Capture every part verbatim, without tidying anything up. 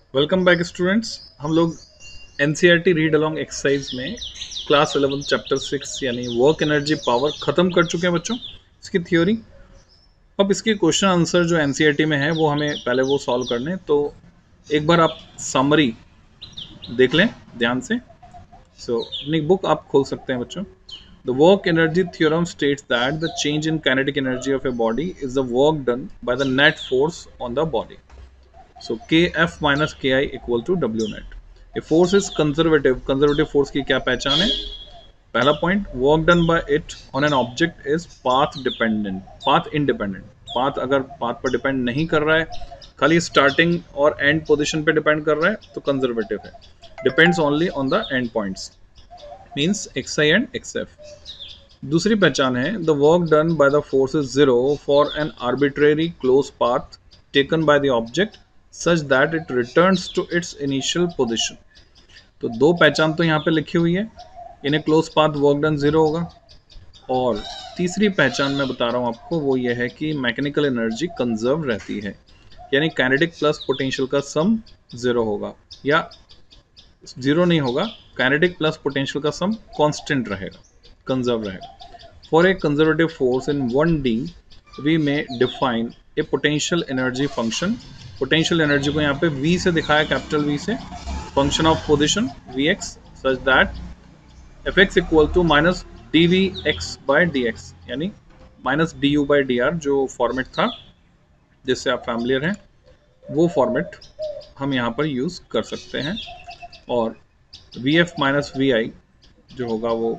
Welcome back students. हम लोग NCERT read along exercise में क्लास इलेवन चैप्टर सिक्स यानी वर्क एनर्जी पावर ख़त्म कर चुके हैं बच्चों, इसकी थ्योरी। अब इसके क्वेश्चन आंसर जो एनसीईआरटी में है वो हमें पहले वो सॉल्व करने, तो एक बार आप समरी देख लें ध्यान से। सो अपनी बुक आप खोल सकते हैं बच्चों। The work energy theorem states that the change in kinetic energy of a body is the work done by the net force on the body. So kf minus ki equal to w net. A force is conservative. Conservative force की क्या पहचान है? पहला point, work done by it on an object is path dependent, path independent. Path अगर path पर depend नहीं कर रहा है, खाली स्टार्टिंग और एंड पोजीशन पे डिपेंड कर रहा है तो कंजर्वेटिव है। Depends only on the end points, means x i and x f. दूसरी पहचान है, the work done by the force is zero for an arbitrary close path taken by the object such that it returns to its initial position। तो दो पहचान तो यहाँ पे लिखी हुई है, इन्हें close path work done zero होगा। और तीसरी पहचान मैं बता रहा हूँ आपको, वो ये है कि मैकेनिकल एनर्जी कंजर्व रहती है, यानी काइनेटिक प्लस पोटेंशियल का सम जीरो होगा, या जीरो नहीं होगा, काइनेटिक प्लस पोटेंशियल का सम कांस्टेंट रहेगा, कंजर्व रहेगा। For a conservative force in one D we may define a potential energy function. Potential energy को यहाँ पे v से दिखाया, कैपिटल V से, function of position v x, such that f x equal to minus d v x by d x, यानी minus d u by d r जो format था जिससे आप फैमिलियर हैं, वो फॉर्मेट हम यहाँ पर यूज़ कर सकते हैं। और v f minus v i जो होगा वो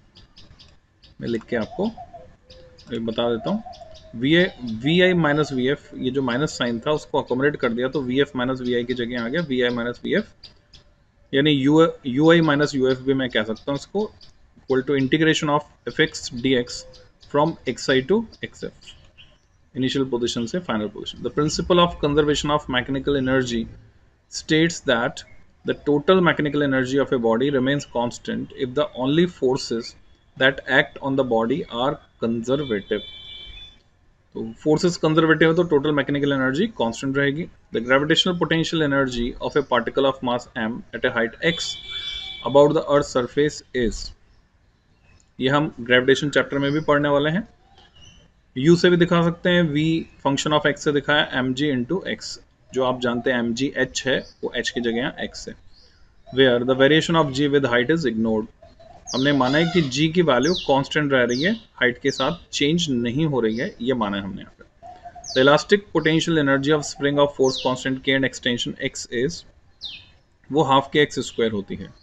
मैं लिख के आपको बता देता हूँ। V a v i minus v f, ये जो माइनस साइन था उसको अकोमोडेट कर दिया तो v f minus v i की जगह आ गया v i minus v f, यानी u u i minus u f भी मैं कह सकता हूँ इसको, equal to integration of f x d x from x i to x f, initial position से final position. The principle of conservation of mechanical energy states that the total mechanical energy of a body remains constant if the only forces that act on the body are conservative। तो forces conservative है तो total mechanical energy constant रहेगी। The gravitational potential energy of a particle of mass m at a height x about the earth surface is, ये हम gravitation chapter में भी पढ़ने वाले हैं। u से भी दिखा सकते हैं, v फंक्शन ऑफ x से दिखाया एम जी इंटू एक्स, जो आप जानते हैं एम जी एच है, वो h की जगह यहाँ x है। Where the variation of g with height is ignored, हमने माना है कि g की वैल्यू कांस्टेंट रह रही है, हाइट के साथ चेंज नहीं हो रही है, ये माना है हमने यहाँ पे। The elastic potential energy of spring of force constant k and extension x is, वो हाफ के एक्स स्क्वायर होती है।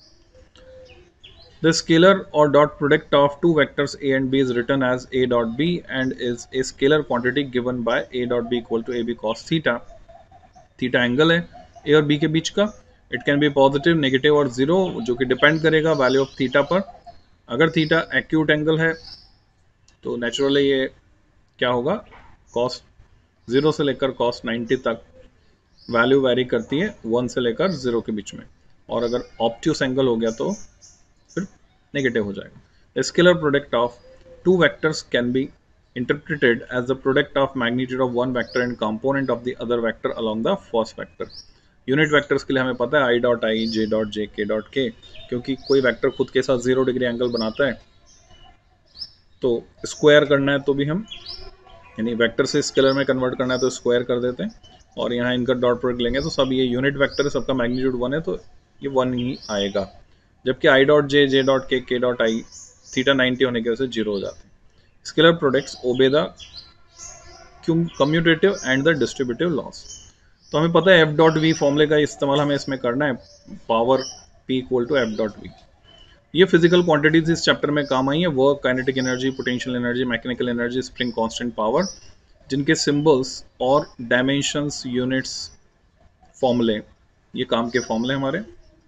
द स्केलर और dot product of two vectors a and b is written as a dot b and is a scalar quantity given by a dot b equal to ab cos theta. Theta angle है a और b के बीच का। It can be positive, negative और zero, जो कि depend करेगा value of theta पर। अगर थीटा एक्यूट एंगल है तो नेचुरली ये क्या होगा, कॉस जीरो से लेकर कॉस नाइन्टी तक वैल्यू वेरी करती है वन से लेकर जीरो के बीच में, और अगर ऑब्ट्यूस एंगल हो गया तो फिर नेगेटिव हो जाएगा। Scalar product of two vectors can be interpreted as the product of magnitude of one vector and component of the other vector along the first vector। Unit vectors के लिए हमें पता है I dot I, J dot J, के dot के, क्योंकि कोई vector खुद के साथ जीरो डिग्री एंगल बनाता है तो स्क्वायर करना है तो भी हम, यानी वेक्टर से स्केलर में कन्वर्ट करना है तो स्क्वायर कर देते हैं, और यहाँ इनका डॉट प्रोडक्ट लेंगे तो सब ये यूनिट वेक्टर है, सबका मैग्नीट्यूड वन है तो ये वन ही आएगा। जबकि I dot J, J dot के, के डॉट आई थीटा नाइन्टी होने की वजह से जीरो हो जाते हैं। Scalar products obey the commutative and the distributive laws. तो हमें पता है एफ डॉट वी फॉर्मूले का इस्तेमाल हमें इसमें करना है, power p equal to f dot v. ये फिजिकल क्वांटिटीज इस चैप्टर में काम आई है, work, kinetic energy, potential energy, mechanical energy, spring constant power, जिनके सिंबल्स और डायमेंशंस, यूनिट्स, फॉर्मूले, ये काम के फॉर्मूले हमारे,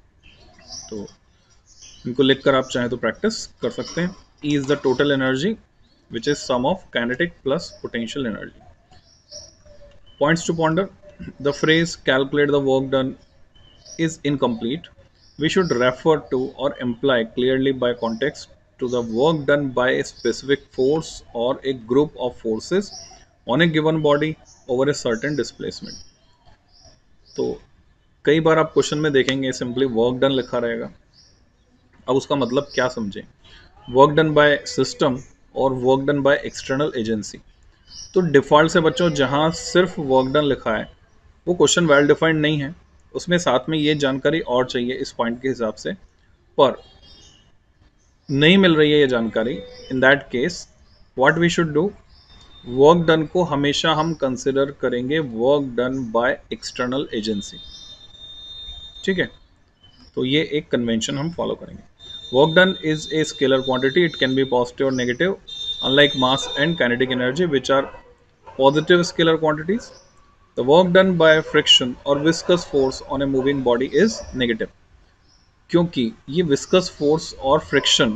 तो इनको लिखकर आप चाहे तो प्रैक्टिस कर सकते हैं। E is the total energy which is sum of kinetic plus potential energy। Points to ponder: the phrase calculate the work done is incomplete. We should refer to or imply clearly by context to the work done by a specific force or a group of forces on a given body over a certain displacement। तो कई बार आप question में देखेंगे simply work done लिखा रहेगा। अब उसका मतलब क्या समझें, वर्क डन बाय सिस्टम और work done by external agency. तो डिफ़ॉल्ट से बच्चों जहाँ सिर्फ वर्क डन लिखा है वो क्वेश्चन वेल डिफाइंड नहीं है, उसमें साथ में ये जानकारी और चाहिए इस पॉइंट के हिसाब से, पर नहीं मिल रही है ये जानकारी। In that case what we should do, work done को हमेशा हम कंसिडर करेंगे work done by external agency. ठीक है, तो ये एक कन्वेंशन हम फॉलो करेंगे। Work done is a scalar quantity, it can be positive और negative, unlike mass and kinetic energy which are positive scalar quantities. The work done by friction or viscous force on a moving body is negative, क्योंकि ये viscous force और friction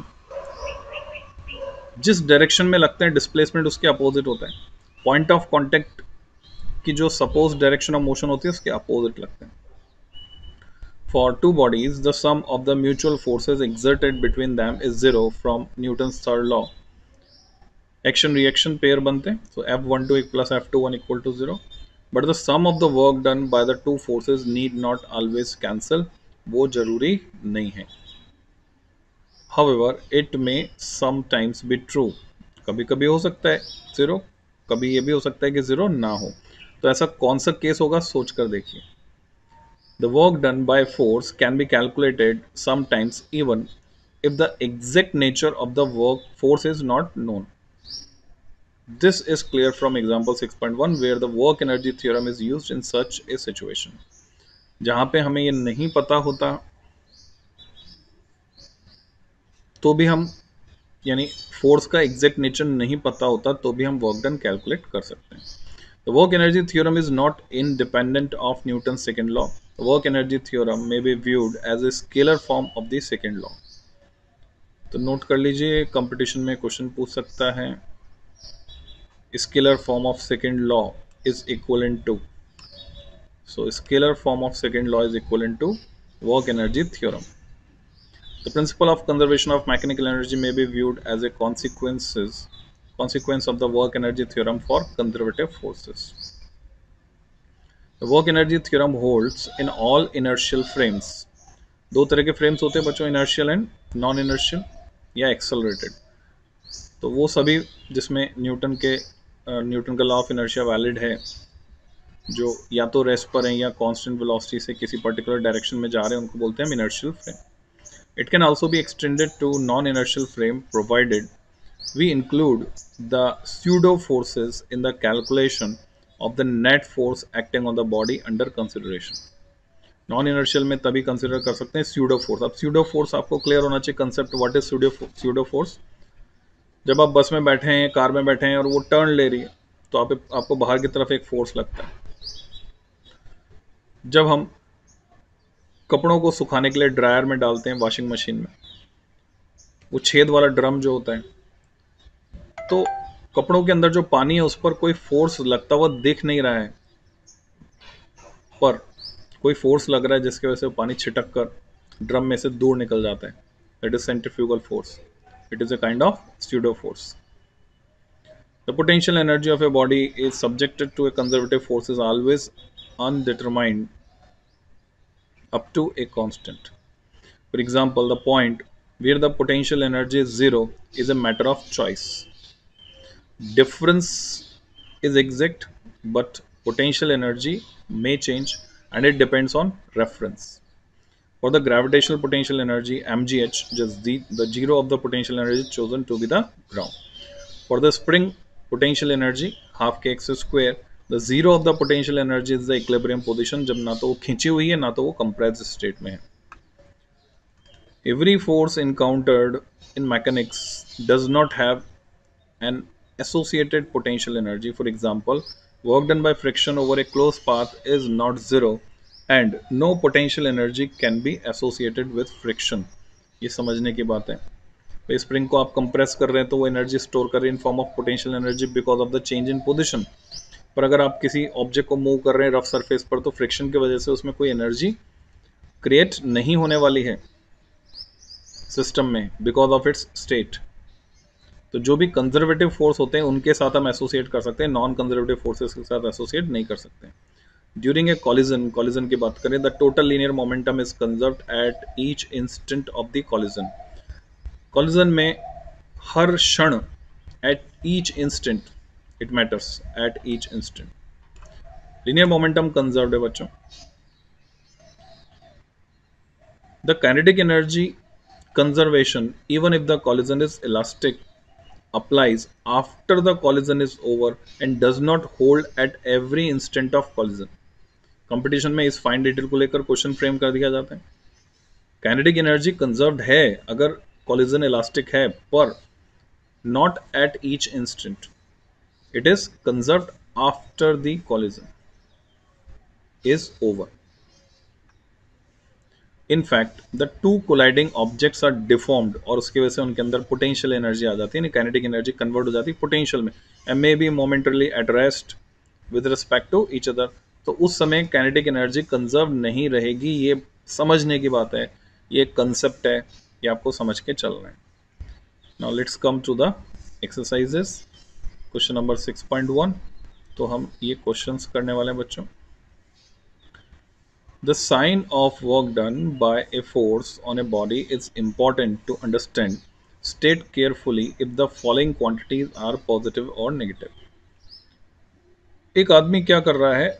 जिस direction में लगते हैं displacement उसके opposite होता है। पॉइंट ऑफ कांटेक्ट की जो सपोज डायरेक्शन ऑफ मोशन होती है उसके अपोजिट लगते हैं। For two bodies the sum of the mutual forces exerted between them is zero from Newton's third law. Action reaction pair बनते हैं, so f one two plus f two one equal to zero, but the sum of the work done by the two forces need not always cancel, वो जरूरी नहीं है। However it may sometimes be true, कभी कभी हो सकता है zero, कभी ये भी हो सकता है कि जीरो ना हो। तो ऐसा कौन सा केस होगा सोच कर देखिए। The work done by force can be calculated sometimes even if the exact nature of the work force is not known. This is clear from example six point one where the work energy theorem is used in such a situation। जहाँ पे हमें ये नहीं पता होता तो भी हम, यानी फोर्स का एग्जैक्ट नेचर नहीं पता होता तो भी हम वर्क डन कैलकुलेट कर सकते हैं। The work energy theorem is not independent of Newton's second law। The work energy theorem may be viewed as a scalar form of the second law। तो नोट कर लीजिए, कंपटीशन में question पूछ सकता है scalar form of second law is equivalent to, so scalar form of second law is equivalent to work energy theorem। The principle of conservation of mechanical energy may be viewed as a consequences consequence of the work energy theorem for conservative forces। The work energy theorem holds in all inertial frames। दो तरह के frames होते हैं बच्चों, inertial and non inertial या accelerated. तो वो सभी जिसमें न्यूटन के न्यूटन का लॉ ऑफ इनर्शिया वैलिड है, जो या तो रेस्ट पर हैं या कांस्टेंट वेलोसिटी से किसी पर्टिकुलर डायरेक्शन में जा रहे हैं, उनको बोलते हैं inertial frame. It can also be extended to non inertial frame provided we include the pseudo forces in the calculation of the net force acting on the body under consideration. Non inertial में तभी consider कर सकते हैं pseudo force. अब pseudo force आपको clear होना चाहिए concept, what is pseudo pseudo force. जब आप बस में बैठे हैं, कार में बैठे हैं और वो टर्न ले रही है तो आप आपको बाहर की तरफ एक फोर्स लगता है। जब हम कपड़ों को सुखाने के लिए ड्रायर में डालते हैं वॉशिंग मशीन में, वो छेद वाला ड्रम जो होता है, तो कपड़ों के अंदर जो पानी है उस पर कोई फोर्स लगता हुआ दिख नहीं रहा है, पर कोई फोर्स लग रहा है जिसकी वजह से पानी छिटक कर ड्रम में से दूर निकल जाता है। That is centrifugal force. It is a kind of pseudo force। The potential energy of a body is subjected to a conservative force is always undetermined up to a constant। For example, the point where the potential energy is zero is a matter of choice। Difference is exact, but potential energy may change and it depends on reference। For the gravitational potential energy M G H, just the, the zero of the potential energy is chosen to be the ground। For the spring potential energy half kx square, the zero of the potential energy is the equilibrium position, जब ना तो वो खींची हुई है ना तो वो compressed state में है। Every force encountered in mechanics does not have an associated potential energy। For example, work done by friction over a closed path is not zero and no potential energy can be associated with friction। ये समझने की बात है। तो spring को आप compress कर रहे हैं तो वो एनर्जी स्टोर कर रहे हैं in form of potential energy because of the change in position. पर अगर आप किसी ऑब्जेक्ट को मूव कर रहे हैं रफ सरफेस पर तो फ्रिक्शन की वजह से उसमें कोई एनर्जी क्रिएट नहीं होने वाली है सिस्टम में बिकॉज ऑफ इट्स स्टेट। तो जो भी कंजर्वेटिव फोर्स होते हैं उनके साथ हम एसोसिएट कर सकते हैं, नॉन कंजर्वेटिव फोर्सेस के साथ एसोसिएट नहीं कर सकते। ड्यूरिंग ए कॉलिजन, कॉलिजन की बात करें, the total linear momentum is conserved at each instant of the collision. Collision में हर क्षण, at each instant, it matters, at each instant linear momentum conserved है बच्चों। The kinetic energy conservation even if the collision is elastic applies after the collision is over and does not hold at every instant of collision। Competition में इस fine detail को लेकर question frame कर दिया जाता है। काइनेटिक एनर्जी कंजर्व्ड है अगर कॉलिजन इलास्टिक है, पर not at each instant, it is conserved after the collision is over. In fact the two colliding objects are deformed, और उसकी वजह से उनके अंदर पोटेंशियल एनर्जी आ जाती है, काइनेटिक एनर्जी कन्वर्ट हो जाती है पोटेंशियल में, and may be momentarily at rest with respect to each other. तो उस समय काइनेटिक एनर्जी कंजर्व नहीं रहेगी, ये समझने की बात है, ये कंसेप्ट है, ये आपको समझ के चलना है। Now let's come to the exercises. Question number six point one, तो हम ये क्वेश्चंस करने वाले हैं बच्चों। The sign of work done by a force on a body is important to understand. State carefully if the following quantities are positive or negative. एक आदमी क्या कर रहा है,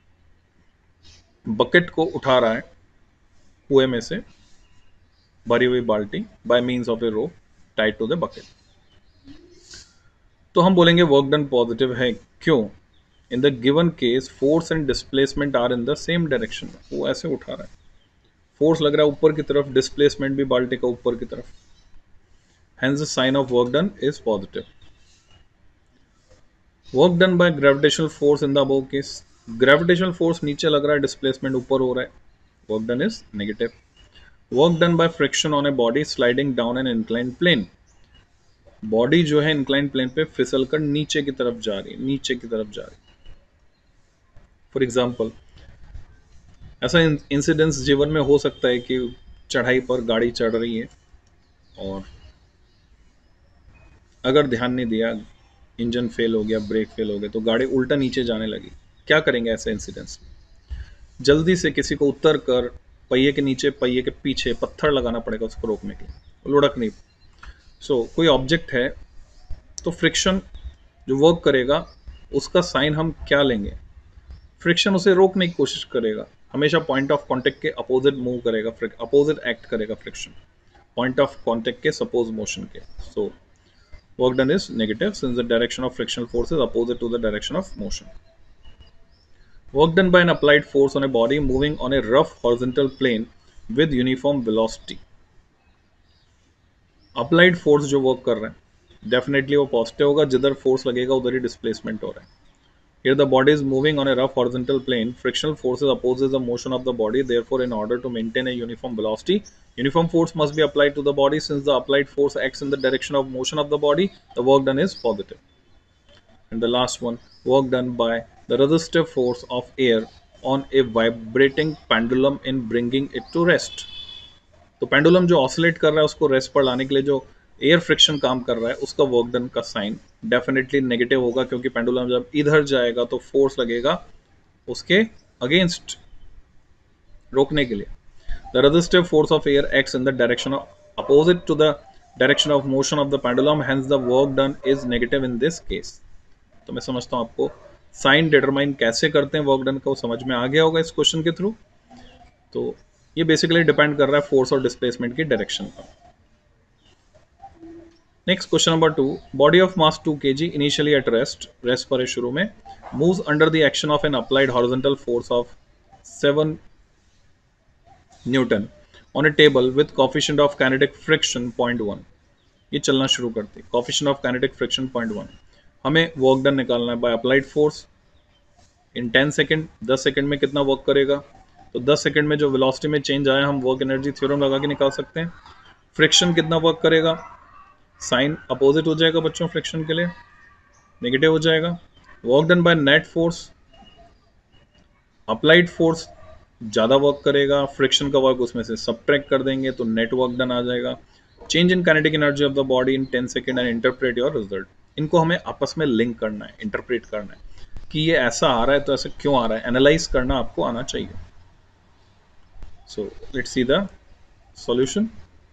बकेट को उठा रहा है कुएं में से भरी हुई बाल्टी by means of a rope tied to the bucket. तो हम बोलेंगे वर्क डन पॉजिटिव है, क्यों? In the given case force and displacement are in the same direction. वो ऐसे उठा रहा है, फोर्स लग रहा है ऊपर की तरफ, डिस्प्लेसमेंट भी बाल्टी का ऊपर की तरफ, hence the sign of work done is positive. Work done by gravitational force in the above case, gravitational force नीचे लग रहा है, डिस्प्लेसमेंट ऊपर हो रहा है, work done is negative. Work done by friction on a body sliding down an inclined plane, body जो है इंक्लाइंड प्लेन पे फिसल कर नीचे की तरफ जा रही है, नीचे की तरफ जा रही है। फॉर एग्जाम्पल, ऐसा इंसिडेंस जीवन में हो सकता है कि चढ़ाई पर गाड़ी चढ़ रही है और अगर ध्यान नहीं दिया, इंजन फेल हो गया, ब्रेक फेल हो गया, तो गाड़ी उल्टा नीचे जाने लगी। क्या करेंगे ऐसे इंसिडेंस में? जल्दी से किसी को उतर कर पहिए के नीचे, पहिए के पीछे पत्थर लगाना पड़ेगा उसको रोकने के लिए, लुढ़क नहीं। सो so, कोई ऑब्जेक्ट है तो फ्रिक्शन जो वर्क करेगा उसका साइन हम क्या लेंगे? फ्रिक्शन उसे रोकने की कोशिश करेगा, हमेशा पॉइंट ऑफ कांटेक्ट के अपोजिट मूव करेगा, अपोजिट एक्ट करेगा फ्रिक्शन, पॉइंट ऑफ कांटेक्ट के सपोज मोशन के। So work done is negative since the direction of frictional force is opposite to the direction of motion. Work done by an applied force on a body moving on a rough horizontal plane with uniform velocity. Applied force जो work कर रहे हैं definitely वो positive होगा, जिधर force लगेगा उधर ही displacement हो रहा है। Here the body is moving on a rough horizontal plane. Frictional forces opposes the motion of the body. Therefore, in order to maintain a uniform velocity, uniform force must be applied to the body. Since the applied force acts in the direction of motion of the body, the work done is positive. And the last one, work done by the resistive force of air on a vibrating pendulum in bringing it to rest. तो pendulum जो oscillate कर रहा है उसको rest पर लाने के लिए जो एयर फ्रिक्शन काम कर रहा है, उसका वर्क डन का साइन डेफिनेटली नेगेटिव होगा, क्योंकि पेंडुलम जब इधर जाएगा तो फोर्स लगेगा उसके अगेंस्ट रोकने के लिए। The resistive force of air acts in the direction of opposite to the direction of motion of the pendulum, hence the work done is negative in this case. तो मैं समझता हूँ आपको साइन डिटरमाइन कैसे करते हैं वर्क डन का वो समझ में आ गया होगा इस क्वेश्चन के थ्रू। तो ये बेसिकली डिपेंड कर रहा है फोर्स और डिस्प्लेसमेंट की डायरेक्शन पर। Next question number two, body of mass two KG initially at rest, rest पर है शुरू में, moves under the action of an applied horizontal force of seven newton on a table with coefficient of kinetic friction point one. ये चलना शुरू करती है, coefficient of kinetic friction point one. हमें वर्क डन निकालना है by applied force in ten second. दस second में कितना वर्क करेगा? तो दस सेकेंड में जो वेलोसिटी में चेंज आया हम वर्क एनर्जी थ्योरम लगा के निकाल सकते हैं। फ्रिक्शन कितना वर्क करेगा? साइन अपोजिट हो जाएगा बच्चों, फ्रिक्शन के लिए नेगेटिव हो जाएगा। Work done by net force, applied force ज़्यादा वर्क करेगा, फ्रिक्शन का वर्क उसमें से सब्ट्रैक्ट कर देंगे तो नेट वर्क डन आ जाएगा। Change in kinetic energy of the body in ten second and interpret your result. इनको हमें आपस में लिंक करना है, इंटरप्रेट करना है। कि ये ऐसा आ रहा है तो ऐसा क्यों आ रहा है, एनालाइज करना आपको आना चाहिए। So let's see the solution.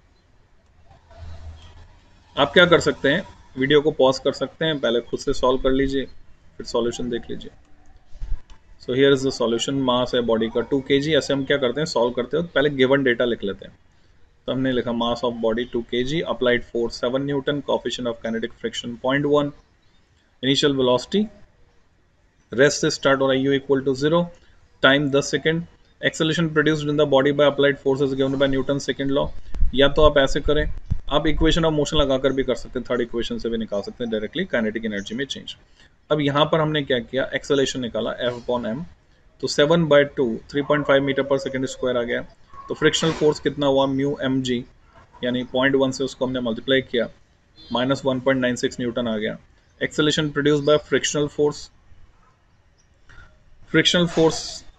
आप क्या कर सकते हैं, वीडियो को पॉज कर सकते हैं, पहले खुद से सॉल्व कर लीजिए, फिर सॉल्यूशन देख लीजिए। So here is the solution. Mass है बॉडी का टू के जी। ऐसे हम क्या करते हैं, सॉल्व करते हो पहले गिवन डेटा लिख लेते हैं। तो हमने लिखा mass of body two K G, applied force seven newton, coefficient of kinetic friction point one, initial velocity rest से स्टार्ट हो रहा है u equal to zero, time दस second, acceleration produced in the body by applied forces given by Newton second law. या तो आप ऐसे करें, आप इक्वेशन ऑफ मोशन लगाकर भी कर सकते हैं, थर्ड इक्वेशन से भी निकाल सकते हैं डायरेक्टली काइनेटिक एनर्जी में चेंज। अब यहाँ पर हमने क्या किया, एक्सेलरेशन निकाला एफ अपॉन एम, तो seven by two three point five metre per second square आ गया। तो फ्रिक्शनल फोर्स कितना हुआ, म्यू एम जी, यानी पॉइंट वन से उसको हमने मल्टीप्लाई किया, minus one point nine six newton आ गया। Acceleration produce by frictional force, frictional force,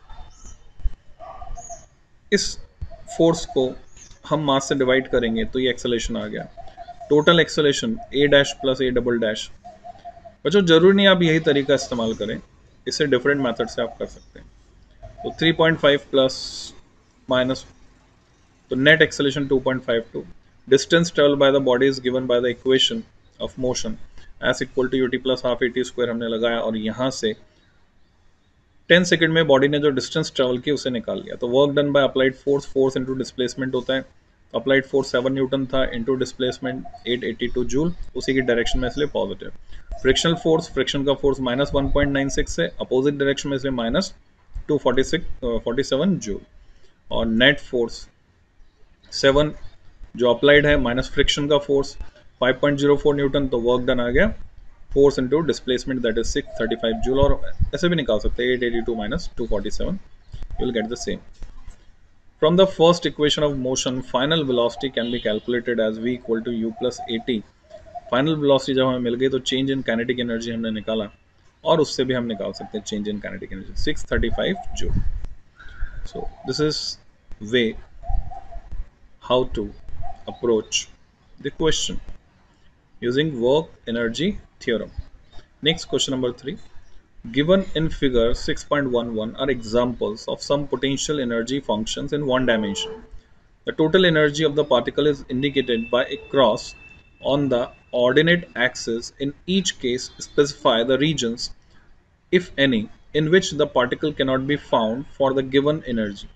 इस फोर्स को हम मास से डिवाइड करेंगे तो ये एक्सेलरेशन आ गया। Total acceleration A dash plus A double dash. बच्चों जरूरी नहीं आप यही तरीका इस्तेमाल करें, इससे डिफरेंट मेथड से आप कर सकते हैं। तो three point five plus minus, तो net acceleration two point five two, distance travel by the body is given by the equation of motion S equal to U T plus half A T square हमने लगाया, और यहाँ से ten second में body ने जो distance travel की उसे निकाल लिया। तो work done by applied force, force into displacement होता है, अप्लाइड फोर्स सेवन न्यूटन था into displacement eight eighty two joule, उसी की डायरेक्शन में इसलिए पॉजिटिव। फ्रिक्शनल फोर्स, फ्रिक्शन का force minus one point nine six है, अपोजिट डायरेक्शन में इसलिए minus two forty six forty seven joule. और नेट फोर्स सेवन जो अप्लाइड है, माइनस फ्रिक्शन का force five point zero four newton, तो work done आ गया force into displacement that is six thirty five joule, और ऐसे भी निकाल सकते हैं eight eighty two minus two forty seven, you will get the same. From the first equation of motion, final velocity can be calculated as v equal to u plus at. Final velocity जब हमें मिल गई तो change in kinetic energy हमने निकाला, और उससे भी हम निकाल सकते हैं change in kinetic energy six thirty five joule. So this is way how to approach the question using work energy theorem. Next, question number three. Given in figure six point one one are examples of some potential energy functions in one dimension. The total energy of the particle is indicated by a cross on the ordinate axis. In each case, specify the regions, if any, in which the particle cannot be found for the given energy.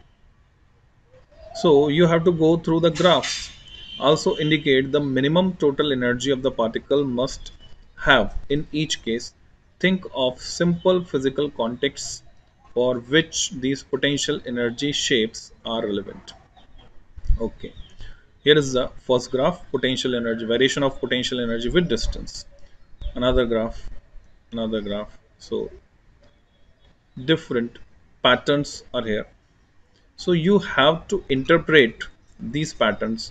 So you have to go through the graphs. Also indicate the minimum total energy of the particle must have in each case. Think of simple physical contexts for which these potential energy shapes are relevant. Okay, here is the first graph, potential energy, variation of potential energy with distance. Another graph, another graph. So different patterns are here. So you have to interpret these patterns.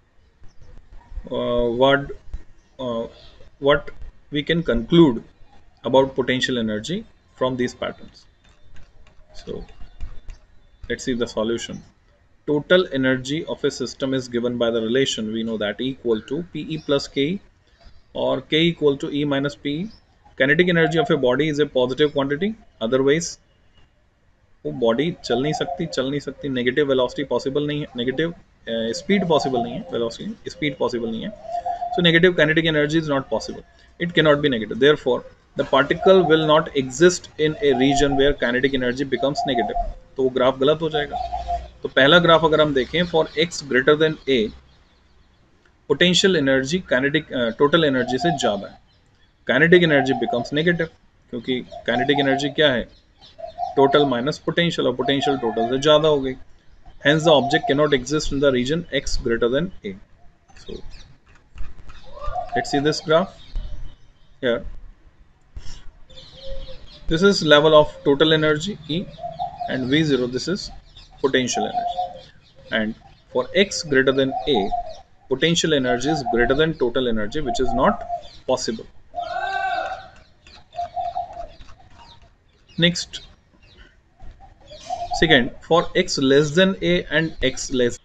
Uh, what uh, what we can conclude about potential energy from these patterns. So let's see the solution. Total energy of a system is given by the relation, we know that, E equal to P E plus K E, or K equal to E minus P E. Kinetic energy of a body is a positive quantity, otherwise वो body चल नहीं सकती चल नहीं सकती negative velocity possible नहीं है, negative speed possible नहीं है, वेलोसिटी स्पीड पॉसिबल नहीं है. So negative kinetic energy is not possible. It cannot be negative. Therefore, the particle will not exist in a region where kinetic energy becomes negative. तो वो graph गलत हो जाएगा. तो पहला ग्राफ अगर हम देखें, for x greater than a, potential energy kinetic uh, total energy से ज़्यादा है. Kinetic energy becomes negative, क्योंकि kinetic energy क्या है? Total minus potential, और potential total से ज़्यादा हो गई. Hence the object cannot exist in the region x greater than a. So let's see this graph here. This is level of total energy E, and V zero, this is potential energy. And for x greater than a, potential energy is greater than total energy, which is not possible. Next, second, for x less than a and x less.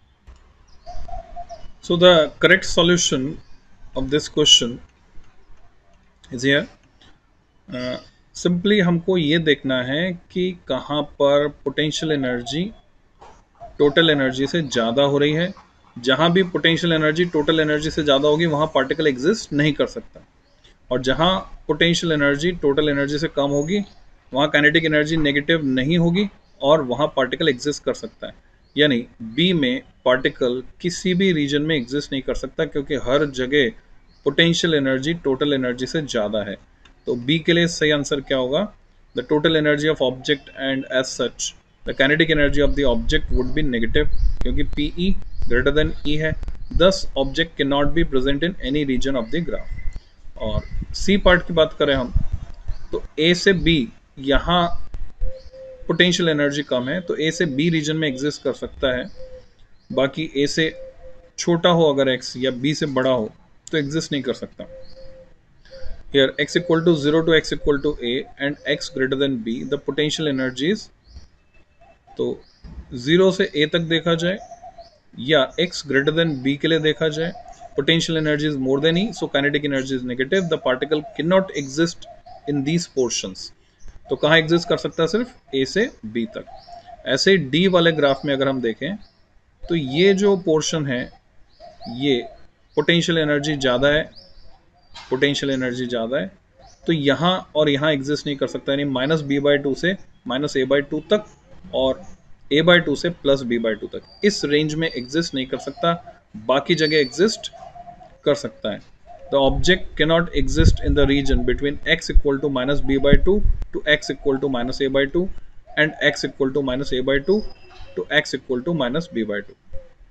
So the correct solution of this question is here. Uh, simply हमको ये देखना है कि कहाँ पर potential energy total energy से ज़्यादा हो रही है। जहाँ भी पोटेंशियल एनर्जी टोटल एनर्जी से ज़्यादा होगी वहाँ पार्टिकल एग्जिस्ट नहीं कर सकता, और जहाँ पोटेंशियल एनर्जी टोटल एनर्जी से कम होगी वहाँ काइनेटिक एनर्जी नेगेटिव नहीं होगी और वहाँ पार्टिकल एग्जिस्ट कर सकता है। यानी बी में पार्टिकल किसी भी रीजन में एग्जिस्ट नहीं कर सकता, क्योंकि हर जगह पोटेंशियल एनर्जी टोटल एनर्जी से ज़्यादा है। तो बी के लिए सही आंसर क्या होगा? The total energy of object and as such the kinetic energy of the object would be negative, क्योंकि P E greater than E है, this object can not be present in any region of the graph. और C part की बात करें हम, तो ए से B यहाँ पोटेंशियल एनर्जी कम है, तो ए से बी रीजन में एग्जिस्ट कर सकता है। बाकी ए से छोटा हो अगर एक्स या बी से बड़ा हो तो एग्जिस्ट नहीं कर सकता। Here x equal to zero to x equal to a and x greater than b, the potential energies, तो zero से a तक देखा जाए या x greater than b के लिए देखा जाए, potential energy is more than e, so kinetic energy is negative, the particle cannot exist in these portions। तो कहाँ एग्जिस्ट कर सकता है? सिर्फ a से b तक। ऐसे d वाले ग्राफ में अगर हम देखें तो ये जो पोर्शन है ये पोटेंशियल एनर्जी ज़्यादा है, पोटेंशियल एनर्जी ज़्यादा है, तो यहाँ और यहाँ एग्जिस्ट नहीं कर सकता, यानी माइनस बी बाई टू से माइनस ए बाई टू तक और ए बाई टू से प्लस बी बाई टू तक इस रेंज में एग्जिस्ट नहीं कर सकता, बाकी जगह एग्जिस्ट कर सकता है। The object can not exist in the region between X equal to minus B by two to X equal to minus A by two and X equal to minus A by two to X equal to minus B by two.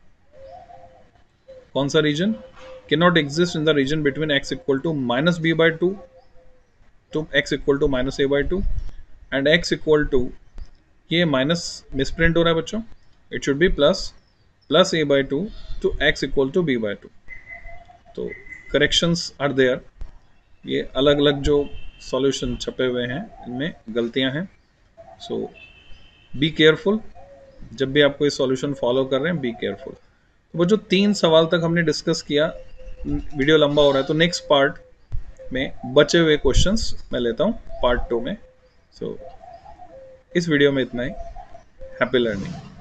कौन सा region? cannot exist in the region between x equal to minus b by two to x equal to minus a by two and x equal to, ये minus misprint हो रहा है बच्चों, it should be plus plus a by two to x equal to b by two. तो corrections are there, ये अलग अलग जो सॉल्यूशन छपे हुए हैं इनमें गलतियां हैं, सो बी केयरफुल। जब भी आपको ये सॉल्यूशन फॉलो कर रहे हैं बी केयरफुल। वो जो तीन सवाल तक हमने डिस्कस किया, वीडियो लंबा हो रहा है तो नेक्स्ट पार्ट में बचे हुए क्वेश्चंस मैं लेता हूँ पार्ट टू में। सो so, इस वीडियो में इतना ही। Happy learning.